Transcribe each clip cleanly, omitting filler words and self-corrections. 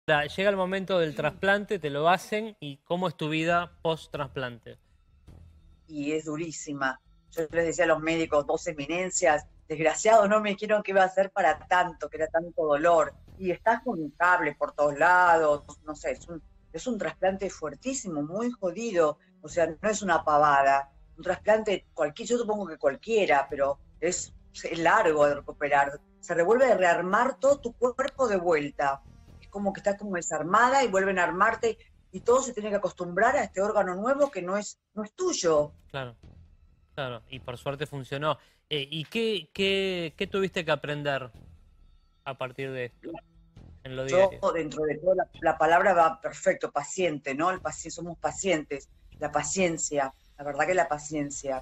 Llega el momento del trasplante, te lo hacen y ¿cómo es tu vida post-trasplante? Y es durísima. Yo les decía a los médicos, dos eminencias, desgraciado, no me dijeron que iba a ser para tanto, que era tanto dolor. Y estás con un cable por todos lados, no sé, es un trasplante fuertísimo, muy jodido. O sea, no es una pavada. Un trasplante, yo supongo que cualquiera, pero es largo de recuperar. Se revuelve a rearmar todo tu cuerpo de vuelta. Es como que estás como desarmada y vuelven a armarte y todo se tiene que acostumbrar a este órgano nuevo que no es tuyo. Claro, claro, y por suerte funcionó. ¿Y qué tuviste que aprender a partir de esto, en lo Yo, diario? dentro de todo, la palabra va perfecto, paciente, ¿no? Somos pacientes. La paciencia, la verdad que la paciencia.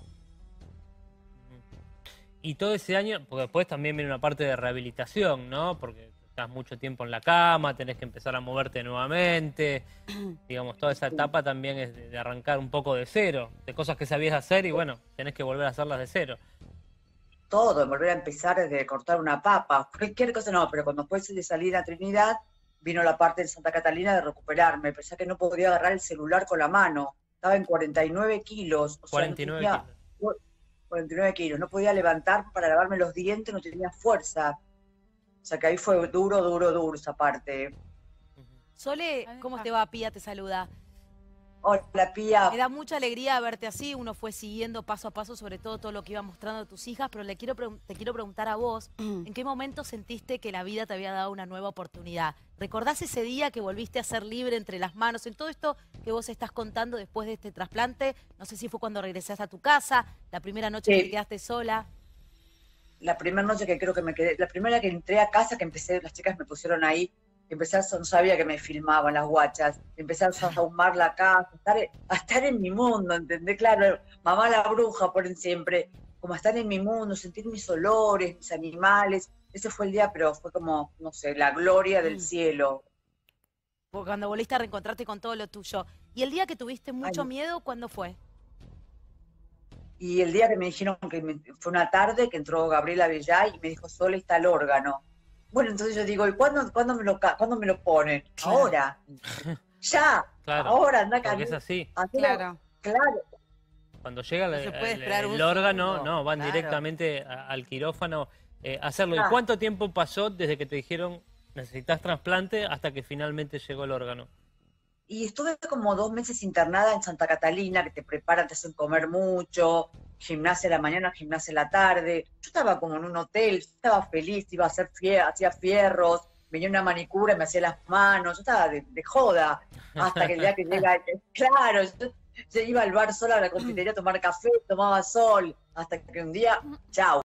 Y todo ese año, porque después también viene una parte de rehabilitación, ¿no? Porque estás mucho tiempo en la cama, tenés que empezar a moverte nuevamente. Digamos, toda esa etapa también es de arrancar un poco de cero, de cosas que sabías hacer y bueno, tenés que volver a hacerlas de cero. Todo, volver a empezar desde cortar una papa, cualquier cosa no, pero cuando después de salir a Trinidad, vino la parte de Santa Catalina de recuperarme. Pensé que no podía agarrar el celular con la mano. Estaba en 49 kilos, o sea, no 49 tenía kilos. 49 kilos, no podía levantar para lavarme los dientes, no tenía fuerza. O sea que ahí fue duro, duro, duro esa parte. Sole, ¿cómo te va? Pía te saluda. Hola, Pía. Me da mucha alegría verte así. Uno fue siguiendo paso a paso, sobre todo lo que iba mostrando de tus hijas, pero te quiero preguntar a vos, ¿en qué momento sentiste que la vida te había dado una nueva oportunidad? ¿Recordás ese día que volviste a ser libre entre las manos? En todo esto que vos estás contando después de este trasplante, no sé si fue cuando regresaste a tu casa, la primera noche que te quedaste sola. La primera noche que creo que me quedé, la primera que entré a casa, que empecé, las chicas me pusieron ahí, no sabía que me filmaban las guachas, empecé a ahumar la casa, a estar en mi mundo, ¿entendés? Claro, mamá la bruja ponen siempre, como a estar en mi mundo, sentir mis olores, mis animales. Ese fue el día, pero fue como, no sé, la gloria del cielo. Porque cuando volviste a reencontrarte con todo lo tuyo. ¿Y el día que tuviste Ay, mucho miedo, cuándo fue? y el día que me dijeron fue una tarde que entró Gabriela Bellay y me dijo, Sole, está el órgano. Bueno, entonces yo digo, ¿y cuándo me lo ponen? Claro. Ahora, ya, Claro, ahora, anda acá. porque es así. Claro. Claro. Cuando llega No se puede esperar un el órgano, segundo. no, van Claro. directamente al quirófano a hacerlo. ¿Y Ah, cuánto tiempo pasó desde que te dijeron necesitas trasplante hasta que finalmente llegó el órgano? y estuve como 2 meses internada en Santa Catalina, que te preparan, te hacen comer mucho, gimnasia a la mañana, gimnasia a la tarde. Yo estaba como en un hotel, estaba feliz, iba a hacer hacía fierros, venía una manicura y me hacía las manos, yo estaba de joda, hasta que el día que llega, claro, yo iba al bar sola a la confitería a tomar café, tomaba sol, hasta que un día, chao.